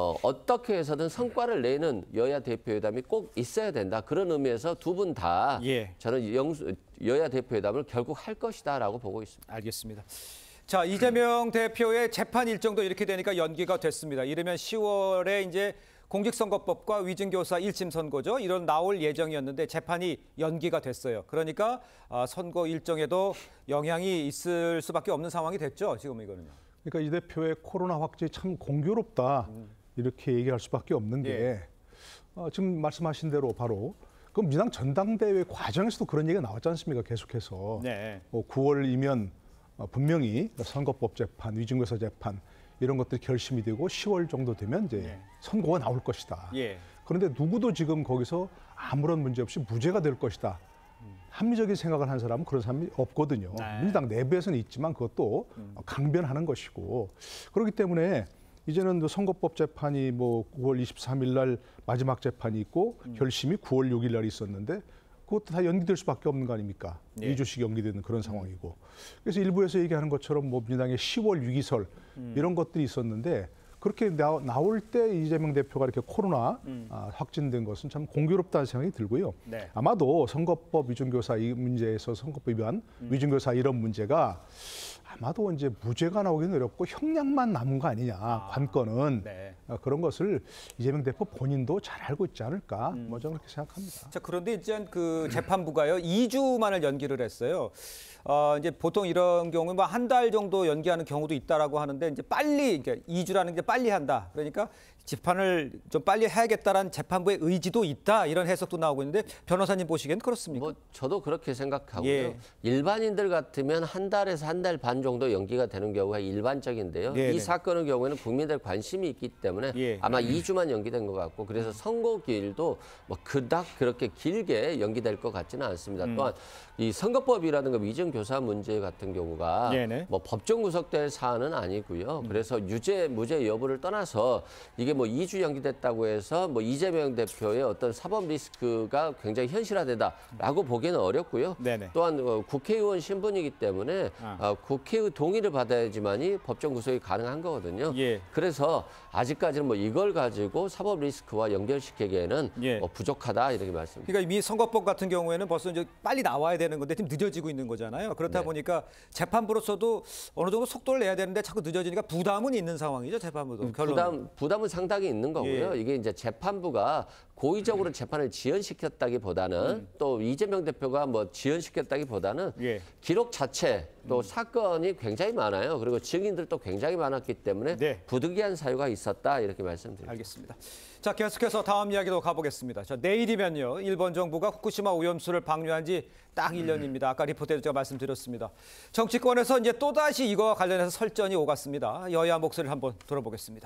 어떻게 해서든 성과를 내는 여야 대표 회담이 꼭 있어야 된다. 그런 의미에서 두 분 다 저는 여야 대표 회담을 결국 할 것이다라고 보고 있습니다. 알겠습니다. 자, 이재명 대표의 재판 일정도 이렇게 되니까 연기가 됐습니다. 이르면 10월에 이제 공직선거법과 위증교사 1심 선고죠. 이런 나올 예정이었는데 재판이 연기가 됐어요. 그러니까 선거 일정에도 영향이 있을 수밖에 없는 상황이 됐죠. 지금 이거는요. 그러니까 이 대표의 코로나 확진이 참 공교롭다 이렇게 얘기할 수밖에 없는 게 지금 말씀하신 대로 바로 그 민주당 전당대회 과정에서도 그런 얘기가 나왔지 않습니까? 계속해서 9월이면 분명히 선거법 재판, 위증교사 재판 이런 것들이 결심이 되고 10월 정도 되면 이제 선고가 나올 것이다. 그런데 누구도 지금 거기서 아무런 문제 없이 무죄가 될 것이다. 합리적인 생각을 한 사람은 그런 사람이 없거든요. 민주당 내부에서는 있지만 그것도 강변하는 것이고 그렇기 때문에 이제는 선거법 재판이 뭐 9월 23일 날 마지막 재판이 있고 결심이 9월 6일 날 있었는데 그것도 다 연기될 수밖에 없는 거 아닙니까? 예. 2주씩 연기되는 그런 상황이고. 그래서 일부에서 얘기하는 것처럼 뭐 민주당의 10월 위기설 이런 것들이 있었는데 그렇게 나올 때 이재명 대표가 이렇게 코로나 확진된 것은 참 공교롭다는 생각이 들고요. 네. 아마도 선거법 위준교사 이 문제에서 선거법 위반 위준교사 이런 문제가 아마도 이제 무죄가 나오기는 어렵고 형량만 남은 거 아니냐, 관건은. 네. 그런 것을 이재명 대표 본인도 잘 알고 있지 않을까, 뭐 저는 그렇게 생각합니다. 자, 그런데 이제 그 재판부가요, 2주만을 연기를 했어요. 이제 보통 이런 경우는 뭐 한 달 정도 연기하는 경우도 있다라고 하는데 이제 빨리, 그러니까 2주라는 게 빨리 한다. 그러니까 재판을 좀 빨리 해야겠다라는 재판부의 의지도 있다, 이런 해석도 나오고 있는데 변호사님 보시기엔 그렇습니까? 뭐 저도 그렇게 생각하고요. 예. 일반인들 같으면 한 달에서 한 달 반 정도 연기가 되는 경우가 일반적인데요. 예, 이 네. 사건의 경우에는 국민들 관심이 있기 때문에 예. 아마 2주만 연기된 것 같고, 그래서 선거기일도 뭐 그닥 그렇게 길게 연기될 것 같지는 않습니다. 또한 이 선거법이라든가 위증교사 문제 같은 경우가 네네. 뭐 법정 구속될 사안은 아니고요. 그래서 유죄 무죄 여부를 떠나서 이게 뭐 2주 연기됐다고 해서 뭐 이재명 대표의 어떤 사법 리스크가 굉장히 현실화되다라고 보기는 어렵고요. 네네. 또한 국회의원 신분이기 때문에 국회의 동의를 받아야지만이 법정 구속이 가능한 거거든요. 예. 그래서 아직까지는 뭐 이걸 가지고 사법 리스크와 연결시키기에는 예. 부족하다 이렇게 말씀드립니다. 그러니까 이미 선거법 같은 경우에는 벌써 이제 빨리 나와야 되는 건데 지금 늦어지고 있는 거잖아요. 그렇다 네. 보니까 재판부로서도 어느 정도 속도를 내야 되는데 자꾸 늦어지니까 부담은 있는 상황이죠, 재판부도. 결론은. 부담은 상당히 있는 거고요. 예. 이게 이제 재판부가 고의적으로 재판을 지연시켰다기보다는 또 이재명 대표가 뭐 지연시켰다기보다는 예. 기록 자체 또 사건이 굉장히 많아요. 그리고 증인들도 굉장히 많았기 때문에 네. 부득이한 사유가 있었다 이렇게 말씀드립니다. 알겠습니다. 자, 계속해서 다음 이야기로 가보겠습니다. 자, 내일이면요, 일본 정부가 후쿠시마 오염수를 방류한 지 딱 1년입니다. 아까 리포트에도 제가 말씀드렸습니다. 정치권에서 이제 또다시 이거와 관련해서 설전이 오갔습니다. 여야 목소리를 한번 들어보겠습니다.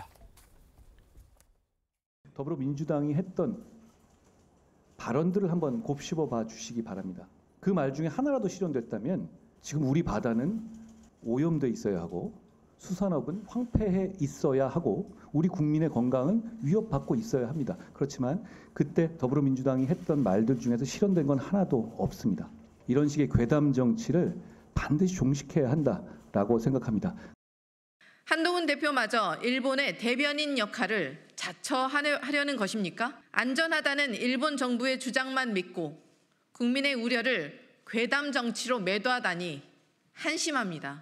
더불어민주당이 했던 발언들을 한번 곱씹어 봐 주시기 바랍니다. 그 말 중에 하나라도 실현됐다면 지금 우리 바다는 오염돼 있어야 하고 수산업은 황폐해 있어야 하고 우리 국민의 건강은 위협받고 있어야 합니다. 그렇지만 그때 더불어민주당이 했던 말들 중에서 실현된 건 하나도 없습니다. 이런 식의 괴담 정치를 반드시 종식해야 한다라고 생각합니다. 한동훈 대표마저 일본의 대변인 역할을 자처하려는 것입니까? 안전하다는 일본 정부의 주장만 믿고 국민의 우려를 괴담 정치로 매도하다니 한심합니다.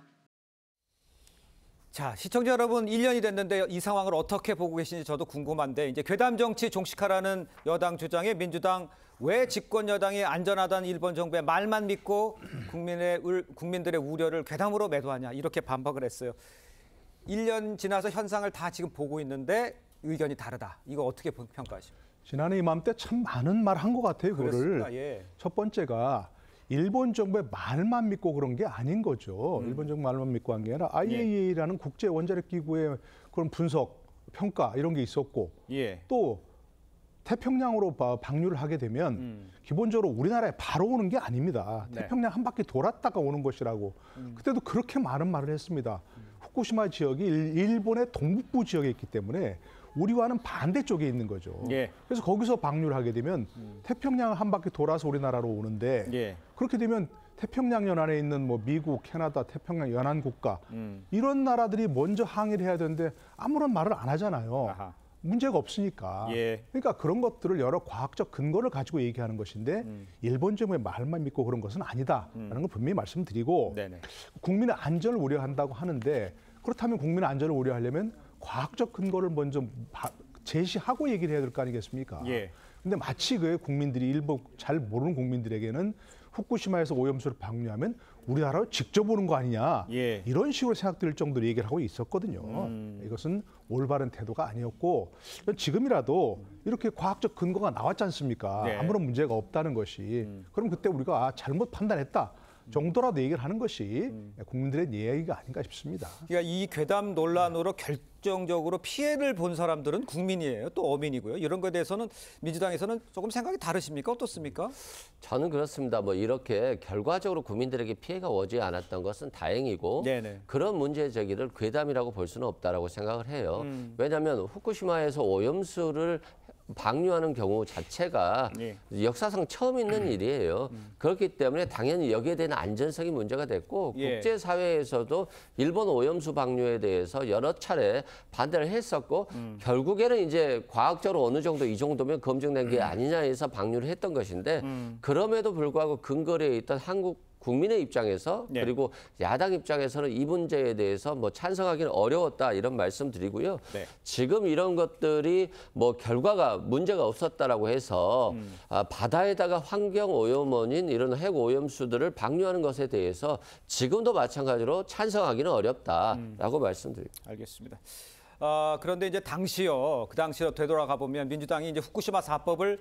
자, 시청자 여러분, 1년이 됐는데 이 상황을 어떻게 보고 계신지 저도 궁금한데, 이제 괴담 정치 종식하라는 여당 주장에 민주당 왜 집권 여당이 안전하다는 일본 정부의 말만 믿고 국민들의 우려를 괴담으로 매도하냐, 이렇게 반박을 했어요. 1년 지나서 현상을 다 지금 보고 있는데 의견이 다르다. 이거 어떻게 평가하십니까? 지난해 이맘때 참 많은 말 한 것 같아요. 그거를. 예. 첫 번째가 일본 정부의 말만 믿고 그런 게 아닌 거죠. 일본 정부 말만 믿고 한 게 아니라 IAEA라는 국제 원자력 기구의 그런 분석, 평가 이런 게 있었고 예. 또 태평양으로 방류를 하게 되면 기본적으로 우리나라에 바로 오는 게 아닙니다. 네. 태평양 한 바퀴 돌았다가 오는 것이라고. 그때도 그렇게 많은 말을 했습니다. 후쿠시마 지역이 일본의 동북부 지역에 있기 때문에 우리와는 반대쪽에 있는 거죠. 예. 그래서 거기서 방류를 하게 되면 태평양을 한 바퀴 돌아서 우리나라로 오는데 예. 그렇게 되면 태평양 연안에 있는 뭐 미국, 캐나다, 태평양 연안 국가 이런 나라들이 먼저 항의를 해야 되는데 아무런 말을 안 하잖아요. 아하. 문제가 없으니까. 예. 그러니까 그런 것들을 여러 과학적 근거를 가지고 얘기하는 것인데 일본 정부의 말만 믿고 그런 것은 아니다라는 걸 분명히 말씀드리고 네네. 국민의 안전을 우려한다고 하는데 그렇다면 국민의 안전을 우려하려면 과학적 근거를 먼저 제시하고 얘기를 해야 될 거 아니겠습니까? 예. 근데 마치 그 국민들이 일부 잘 모르는 국민들에게는 후쿠시마에서 오염수를 방류하면 우리나라로 직접 오는 거 아니냐 예. 이런 식으로 생각될 정도로 얘기를 하고 있었거든요. 이것은 올바른 태도가 아니었고 지금이라도 이렇게 과학적 근거가 나왔지 않습니까? 네. 아무런 문제가 없다는 것이 그럼 그때 우리가 잘못 판단했다 정도라도 얘기를 하는 것이 국민들의 예의가 아닌가 싶습니다. 그러니까 이 괴담 논란으로 국정적으로 피해를 본 사람들은 국민이에요. 또 어민이고요. 이런 거에 대해서는 민주당에서는 조금 생각이 다르십니까? 어떻습니까? 저는 그렇습니다. 뭐 이렇게 결과적으로 국민들에게 피해가 오지 않았던 것은 다행이고 네네. 그런 문제 제기를 괴담이라고 볼 수는 없다라고 생각을 해요. 왜냐하면 후쿠시마에서 오염수를 방류하는 경우 자체가 역사상 처음 있는 일이에요. 그렇기 때문에 당연히 여기에 대한 안전성이 문제가 됐고 국제사회에서도 일본 오염수 방류에 대해서 여러 차례 반대를 했었고 결국에는 이제 과학적으로 어느 정도 이 정도면 검증된 게 아니냐 해서 방류를 했던 것인데 그럼에도 불구하고 근거리에 있던 한국 국민의 입장에서 그리고 야당 입장에서는 이 문제에 대해서 뭐 찬성하기는 어려웠다 이런 말씀 드리고요. 지금 이런 것들이 뭐 결과가 문제가 없었다라고 해서 바다에다가 환경 오염원인 이런 핵 오염수들을 방류하는 것에 대해서 지금도 마찬가지로 찬성하기는 어렵다라고 말씀드립니다. 알겠습니다. 그런데 이제 당시요. 그 당시로 되돌아가 보면 민주당이 이제 후쿠시마 4법을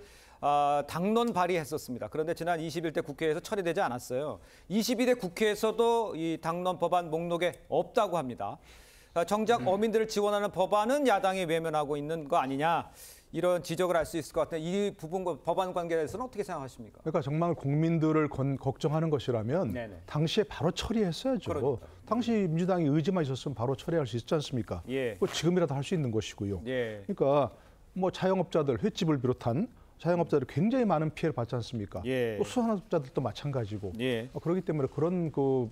당론 발의했었습니다. 그런데 지난 21대 국회에서 처리되지 않았어요. 22대 국회에서도 이 당론 법안 목록에 없다고 합니다. 정작 어민들을 지원하는 법안은 야당이 외면하고 있는 거 아니냐. 이런 지적을 할 수 있을 것 같은데 이 부분 법안 관계에 대해서는 어떻게 생각하십니까? 그러니까 정말 국민들을 걱정하는 것이라면 당시에 바로 처리했어야죠. 그러니까. 당시 민주당이 의지만 있었으면 바로 처리할 수 있지 않습니까? 뭐 지금이라도 할 수 있는 것이고요. 그러니까 뭐 자영업자들, 횟집을 비롯한 자영업자들이 굉장히 많은 피해를 받지 않습니까? 또 수산업자들도 마찬가지고. 그렇기 때문에 그런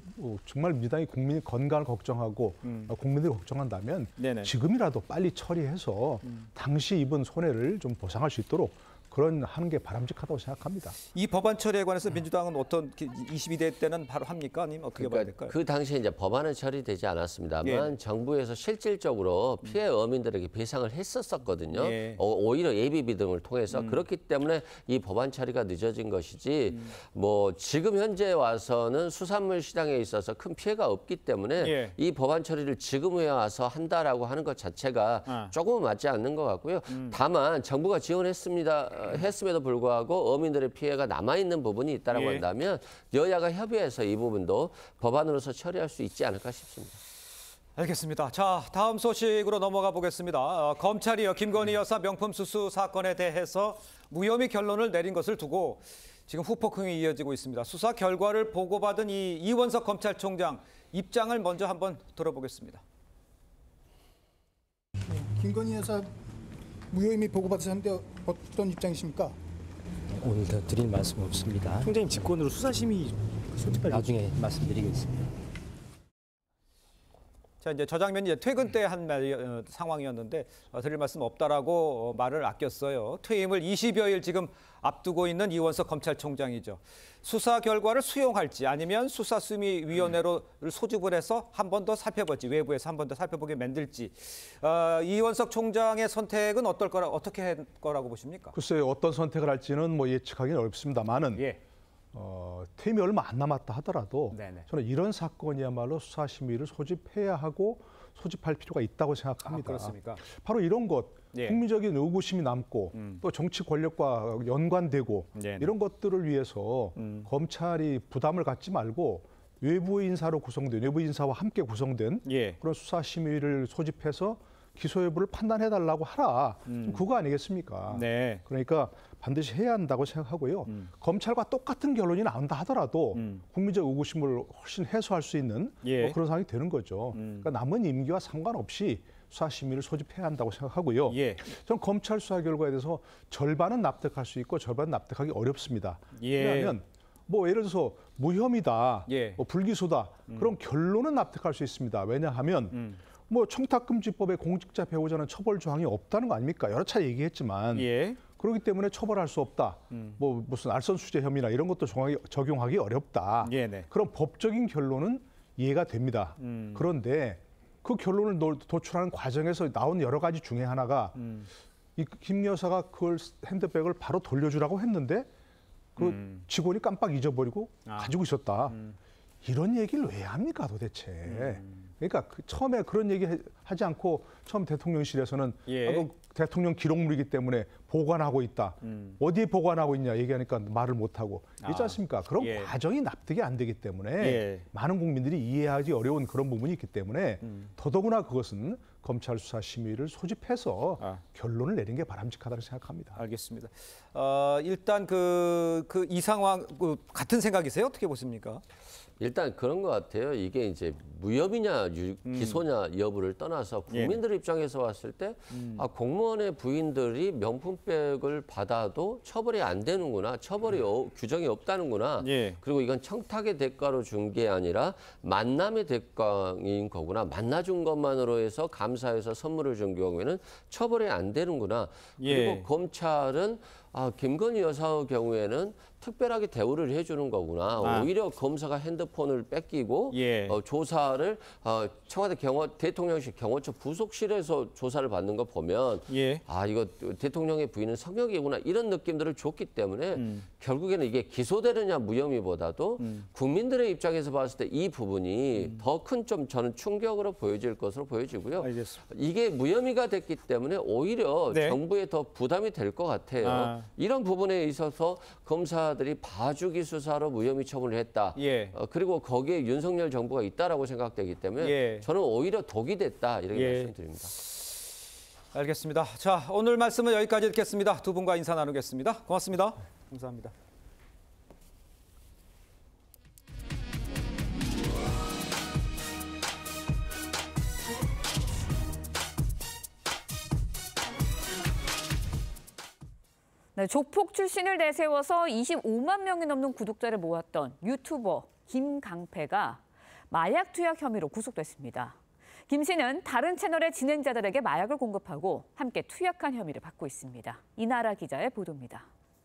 정말 민주당이 국민의 건강을 걱정하고 국민들이 걱정한다면 지금이라도 빨리 처리해서 당시 입은 손해를 좀 보상할 수 있도록 그런 하는 게 바람직하다고 생각합니다. 이 법안 처리에 관해서 민주당은 어떤 22대 때는 바로 합니까? 아니면 어떻게 봐야 될까요? 그 당시에 이제 법안은 처리되지 않았습니다만 정부에서 실질적으로 피해 어민들에게 배상을 했었거든요. 오히려 예비비 등을 통해서 그렇기 때문에 이 법안 처리가 늦어진 것이지 뭐 지금 현재 와서는 수산물 시장에 있어서 큰 피해가 없기 때문에 이 법안 처리를 지금에 와서 한다라고 하는 것 자체가 조금은 맞지 않는 것 같고요. 다만 정부가 했음에도 불구하고 어민들의 피해가 남아있는 부분이 있다고 한다면 여야가 협의해서 이 부분도 법안으로서 처리할 수 있지 않을까 싶습니다. 알겠습니다. 자, 다음 소식으로 넘어가 보겠습니다. 검찰이요, 김건희 여사 명품 수수 사건에 대해서 무혐의 결론을 내린 것을 두고 지금 후폭풍이 이어지고 있습니다. 수사 결과를 보고받은 이원석 검찰총장 입장을 먼저 한번 들어보겠습니다. 김건희 여사 무혐의 보고받으셨는데 어떤 입장이십니까? 오늘 더 드릴 말씀 없습니다. 총장님 직권으로 수사심의 나중에 말씀드리겠습니다. 자, 이제 저 장면이 이제 퇴근 때 한 상황이었는데 드릴 말씀 없다라고 말을 아꼈어요. 퇴임을 20여일 지금 앞두고 있는 이원석 검찰총장이죠. 수사 결과를 수용할지 아니면 수사심의위원회를 소집을 해서 한 번 더 살펴볼지 외부에서 한 번 더 살펴보게 만들지 이원석 총장의 선택은 어떻게 할 거라고 보십니까? 글쎄요, 어떤 선택을 할지는 뭐 예측하기는 어렵습니다만은 퇴임이 얼마 안 남았다 하더라도 저는 이런 사건이야말로 수사심의를 소집해야 하고 소집할 필요가 있다고 생각합니다. 그렇습니까? 바로 이런 것, 국민적인 의구심이 남고 또 정치 권력과 연관되고 이런 것들을 위해서 검찰이 부담을 갖지 말고 외부 인사로 구성된, 외부 인사와 함께 구성된 그런 수사심의를 소집해서 기소 여부를 판단해달라고 하라. 그거 아니겠습니까? 그러니까 반드시 해야 한다고 생각하고요. 검찰과 똑같은 결론이 나온다 하더라도 국민적 의구심을 훨씬 해소할 수 있는 뭐 그런 상황이 되는 거죠. 그러니까 남은 임기와 상관없이 수사심의를 소집해야 한다고 생각하고요. 저는 검찰 수사 결과에 대해서 절반은 납득할 수 있고 절반은 납득하기 어렵습니다. 왜냐하면 뭐 예를 들어서 무혐의다, 뭐 불기소다 그런 결론은 납득할 수 있습니다. 왜냐하면 뭐 청탁금지법에 공직자 배우자는 처벌 조항이 없다는 거 아닙니까? 여러 차례 얘기했지만 그렇기 때문에 처벌할 수 없다. 뭐 무슨 알선수재 혐의나 이런 것도 적용하기 어렵다. 그런 법적인 결론은 이해가 됩니다. 그런데 그 결론을 도출하는 과정에서 나온 여러 가지 중에 하나가 이 김 여사가 그걸 핸드백을 바로 돌려주라고 했는데 그 직원이 깜빡 잊어버리고 가지고 있었다. 이런 얘기를 왜 합니까 도대체? 그러니까 처음에 그런 얘기 하지 않고 처음 대통령실에서는 대통령 기록물이기 때문에 보관하고 있다. 어디에 보관하고 있냐 얘기하니까 말을 못하고 있지 않습니까? 그런 과정이 납득이 안 되기 때문에 많은 국민들이 이해하기 어려운 그런 부분이 있기 때문에 더더구나 그것은 검찰 수사심의를 소집해서 결론을 내린 게 바람직하다고 생각합니다. 알겠습니다. 일단 이 상황 같은 생각이세요? 어떻게 보십니까? 일단 그런 것 같아요. 이게 이제 무혐의냐 기소냐 여부를 떠나서 국민들 입장에서 봤을 때 공무원의 부인들이 명품백을 받아도 처벌이 안 되는구나. 처벌이 규정이 없다는구나. 그리고 이건 청탁의 대가로 준 게 아니라 만남의 대가인 거구나. 만나준 것만으로 해서 감사해서 선물을 준 경우에는 처벌이 안 되는구나. 그리고 검찰은 김건희 여사의 경우에는 특별하게 대우를 해주는 거구나. 오히려 검사가 핸드폰을 뺏기고 조사를 청와대 대통령실 경호처 부속실에서 조사를 받는 거 보면 이거 대통령의 부인은 성역이구나 이런 느낌들을 줬기 때문에 결국에는 이게 기소되느냐 무혐의보다도 국민들의 입장에서 봤을 때 이 부분이 더 큰 좀 저는 충격으로 보여질 것으로 보여지고요. 이게 무혐의가 됐기 때문에 오히려 정부에 더 부담이 될 것 같아요. 이런 부분에 있어서 검사들이 봐주기 수사로 무혐의 처분을 했다. 그리고 거기에 윤석열 정부가 있다라고 생각되기 때문에 저는 오히려 독이 됐다 이렇게 말씀드립니다. 알겠습니다. 자, 오늘 말씀은 여기까지 듣겠습니다. 두 분과 인사 나누겠습니다. 고맙습니다. 감사합니다. 네, 조폭 출신을 내세워서 25만 명이 넘는 구독자를 모았던 유튜버 김강패가 마약 투약 혐의로 구속됐습니다. 김 씨는 다른 채널의 진행자들에게 마약을 공급하고 함께 투약한 혐의를 받고 있습니다. 이나라 기자의 보도입니다.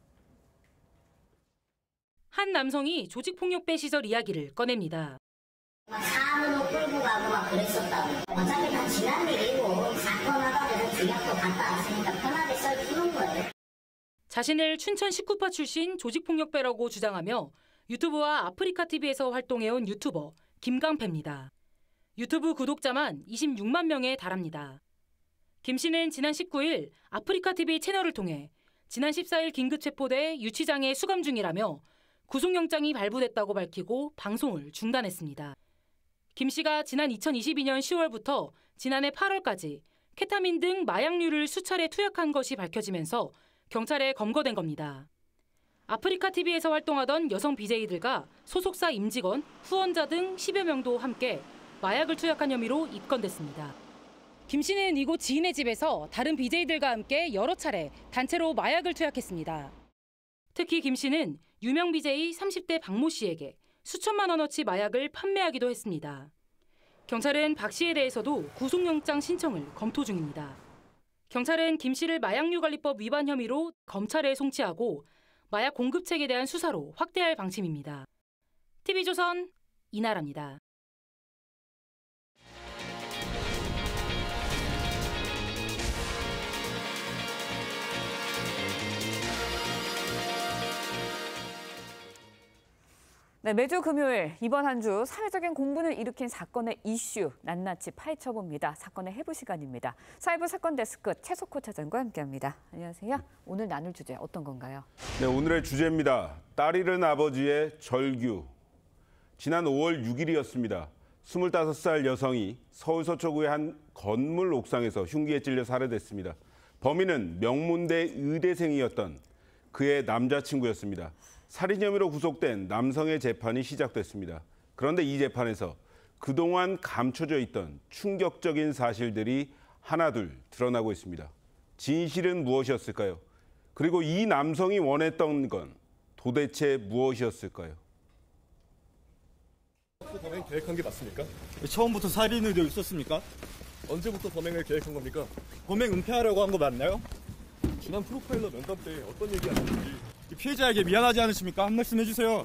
한 남성이 조직폭력배 시절 이야기를 꺼냅니다. 사안으로 끌고 가고 막 그랬었다고. 어차피 다 지난 일이고 사건 하다가 주약도 갔다 왔으니까 편하게 썰 푸는 거예요. 자신을 춘천 19파 출신 조직폭력배라고 주장하며 유튜브와 아프리카TV에서 활동해온 유튜버 김강패입니다. 유튜브 구독자만 26만 명에 달합니다. 김 씨는 지난 19일 아프리카TV 채널을 통해 지난 14일 긴급 체포돼 유치장에 수감 중이라며 구속영장이 발부됐다고 밝히고 방송을 중단했습니다. 김 씨가 지난 2022년 10월부터 지난해 8월까지 케타민 등 마약류를 수차례 투약한 것이 밝혀지면서 경찰에 검거된 겁니다. 아프리카TV에서 활동하던 여성 BJ들과 소속사 임직원, 후원자 등 10여 명도 함께 마약을 투약한 혐의로 입건됐습니다. 김 씨는 이곳 지인의 집에서 다른 BJ들과 함께 여러 차례 단체로 마약을 투약했습니다. 특히 김 씨는 유명 BJ 30대 박모 씨에게 수천만 원어치 마약을 판매하기도 했습니다. 경찰은 박 씨에 대해서도 구속영장 신청을 검토 중입니다. 경찰은 김 씨를 마약류관리법 위반 혐의로 검찰에 송치하고 마약 공급책에 대한 수사로 확대할 방침입니다. TV조선 이나라입니다. 네, 매주 금요일 이번 한 주 사회적인 공분을 일으킨 사건의 이슈 낱낱이 파헤쳐봅니다. 사건의 해부 시간입니다. 사회부 사건 데스크 최석호 차장과 함께합니다. 안녕하세요. 오늘 나눌 주제 어떤 건가요? 네, 오늘의 주제입니다. 딸 잃은 아버지의 절규. 지난 5월 6일이었습니다. 25살 여성이 서울 서초구의 한 건물 옥상에서 흉기에 찔려 살해됐습니다. 범인은 명문대 의대생이었던 그의 남자친구였습니다. 살인 혐의로 구속된 남성의 재판이 시작됐습니다. 그런데 이 재판에서 그동안 감춰져 있던 충격적인 사실들이 하나둘 드러나고 있습니다. 진실은 무엇이었을까요? 그리고 이 남성이 원했던 건 도대체 무엇이었을까요? 범행 계획한 게 맞습니까? 처음부터 살인 의도 있었습니까? 언제부터 범행을 계획한 겁니까? 범행 은폐하려고 한 거 맞나요? 지난 프로파일러 면담 때 어떤 얘기 하셨는지 피해자에게 미안하지 않으십니까? 한 말씀 해주세요.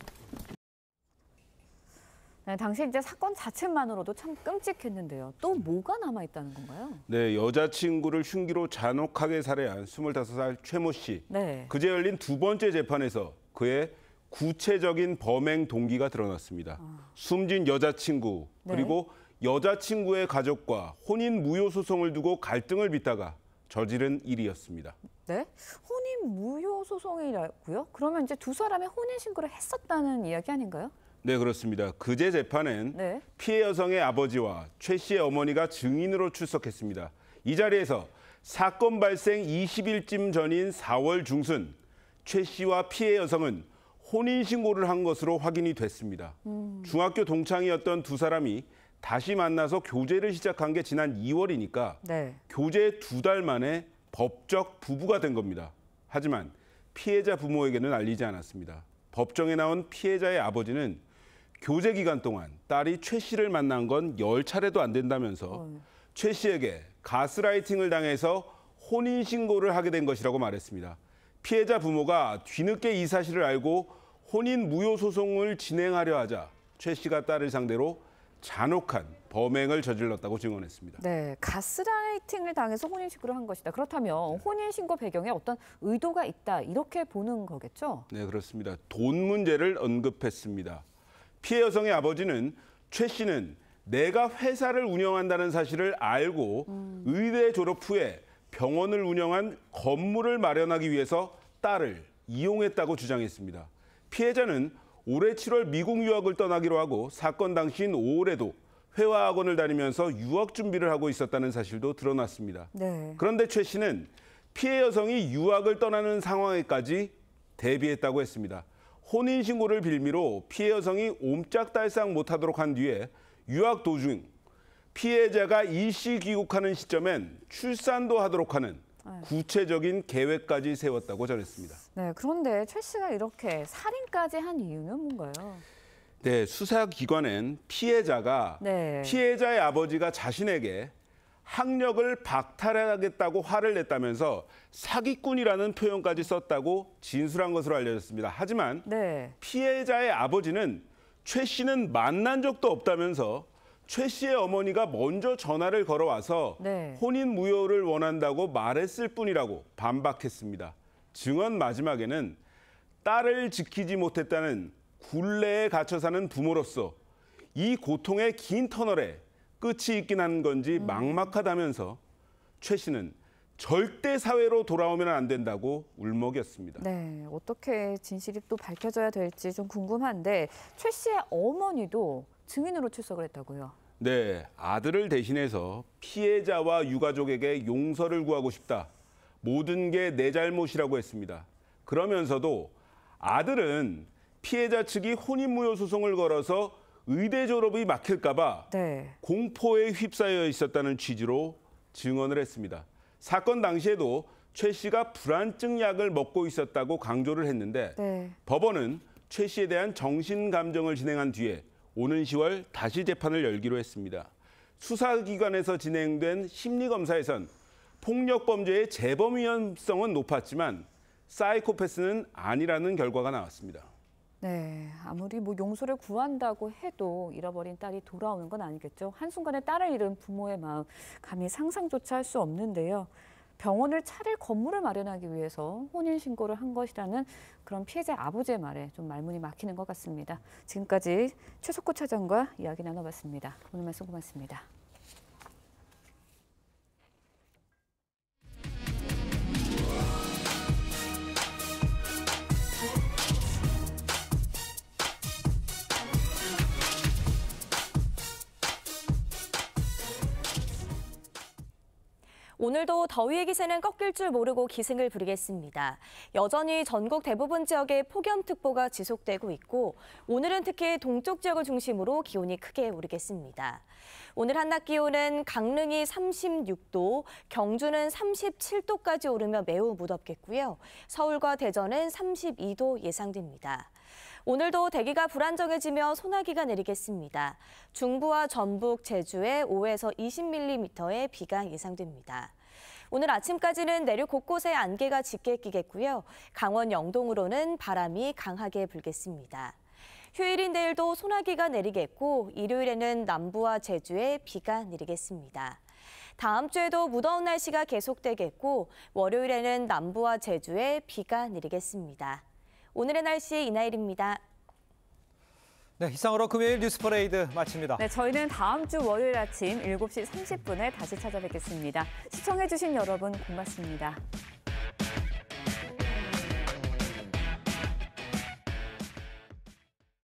네, 당시 이제 사건 자체만으로도 참 끔찍했는데요. 또 뭐가 남아있다는 건가요? 네, 여자친구를 흉기로 잔혹하게 살해한 25살 최모 씨. 네. 그제 열린 두 번째 재판에서 그의 구체적인 범행 동기가 드러났습니다. 숨진 여자친구 그리고 여자친구의 가족과 혼인 무효 소송을 두고 갈등을 빚다가 저지른 일이었습니다. 네? 혼인 무효 소송이라고요? 그러면 이제 두 사람의 혼인 신고를 했었다는 이야기 아닌가요? 네, 그렇습니다. 그제 재판엔 피해 여성의 아버지와 최 씨의 어머니가 증인으로 출석했습니다. 이 자리에서 사건 발생 20일쯤 전인 4월 중순 최 씨와 피해 여성은 혼인신고를 한 것으로 확인이 됐습니다. 중학교 동창이었던 두 사람이 다시 만나서 교제를 시작한 게 지난 2월이니까 교제 2달 만에 법적 부부가 된 겁니다. 하지만 피해자 부모에게는 알리지 않았습니다. 법정에 나온 피해자의 아버지는 교제 기간 동안 딸이 최 씨를 만난 건 10차례도 안 된다면서 최 씨에게 가스라이팅을 당해서 혼인신고를 하게 된 것이라고 말했습니다. 피해자 부모가 뒤늦게 이 사실을 알고 혼인 무효 소송을 진행하려 하자 최 씨가 딸을 상대로 잔혹한 범행을 저질렀다고 증언했습니다. 네, 가스라이팅을 당해서 혼인신고를 한 것이다. 그렇다면 혼인신고 배경에 어떤 의도가 있다 이렇게 보는 거겠죠? 네, 그렇습니다. 돈 문제를 언급했습니다. 피해 여성의 아버지는 최 씨는 내가 회사를 운영한다는 사실을 알고 의대 졸업 후에 병원을 운영한 건물을 마련하기 위해서 딸을 이용했다고 주장했습니다. 피해자는 올해 7월 미국 유학을 떠나기로 하고 사건 당시인 5월에도 회화학원을 다니면서 유학 준비를 하고 있었다는 사실도 드러났습니다. 그런데 최 씨는 피해 여성이 유학을 떠나는 상황에까지 대비했다고 했습니다. 혼인신고를 빌미로 피해 여성이 옴짝달싹 못하도록 한 뒤에 유학 도중 피해자가 일시 귀국하는 시점엔 출산도 하도록 하는 구체적인 계획까지 세웠다고 전했습니다. 네, 그런데 최 씨가 이렇게 살인까지 한 이유는 뭔가요? 네, 수사기관엔 피해자가 피해자의 아버지가 자신에게 학력을 박탈하겠다고 화를 냈다면서 사기꾼이라는 표현까지 썼다고 진술한 것으로 알려졌습니다. 하지만 피해자의 아버지는 최 씨는 만난 적도 없다면서 최 씨의 어머니가 먼저 전화를 걸어와서 혼인 무효를 원한다고 말했을 뿐이라고 반박했습니다. 증언 마지막에는 딸을 지키지 못했다는 굴레에 갇혀 사는 부모로서 이 고통의 긴 터널에 끝이 있긴 한 건지 막막하다면서 최 씨는 절대 사회로 돌아오면 안 된다고 울먹였습니다. 네, 어떻게 진실이 또 밝혀져야 될지 좀 궁금한데 최 씨의 어머니도 증인으로 출석을 했다고요? 네, 아들을 대신해서 피해자와 유가족에게 용서를 구하고 싶다. 모든 게 내 잘못이라고 했습니다. 그러면서도 아들은 피해자 측이 혼인무효 소송을 걸어서 의대 졸업이 막힐까 봐 공포에 휩싸여 있었다는 취지로 증언을 했습니다. 사건 당시에도 최 씨가 불안증 약을 먹고 있었다고 강조를 했는데 법원은 최 씨에 대한 정신 감정을 진행한 뒤에 오는 10월 다시 재판을 열기로 했습니다. 수사기관에서 진행된 심리검사에선 폭력 범죄의 재범 위험성은 높았지만 사이코패스는 아니라는 결과가 나왔습니다. 네, 아무리 용서를 구한다고 해도 잃어버린 딸이 돌아오는 건 아니겠죠. 한순간에 딸을 잃은 부모의 마음 감히 상상조차 할 수 없는데요. 병원을 차릴 건물을 마련하기 위해서 혼인신고를 한 것이라는 그런 피해자 아버지의 말에 좀 말문이 막히는 것 같습니다. 지금까지 최석구 차장과 이야기 나눠봤습니다. 오늘 말씀 고맙습니다. 오늘도 더위의 기세는 꺾일 줄 모르고 기승을 부리겠습니다. 여전히 전국 대부분 지역에 폭염특보가 지속되고 있고 오늘은 특히 동쪽 지역을 중심으로 기온이 크게 오르겠습니다. 오늘 한낮 기온은 강릉이 36도, 경주는 37도까지 오르며 매우 무덥겠고요. 서울과 대전은 32도 예상됩니다. 오늘도 대기가 불안정해지며 소나기가 내리겠습니다. 중부와 전북, 제주에 5에서 20mm의 비가 예상됩니다. 오늘 아침까지는 내륙 곳곳에 안개가 짙게 끼겠고요. 강원 영동으로는 바람이 강하게 불겠습니다. 휴일인 내일도 소나기가 내리겠고 일요일에는 남부와 제주에 비가 내리겠습니다. 다음 주에도 무더운 날씨가 계속되겠고 월요일에는 남부와 제주에 비가 내리겠습니다. 오늘의 날씨 이나일입니다. 네, 이상으로 금요일 뉴스 퍼레이드 마칩니다. 네, 저희는 다음 주 월요일 아침 7시 30분에 다시 찾아뵙겠습니다. 시청해주신 여러분 고맙습니다.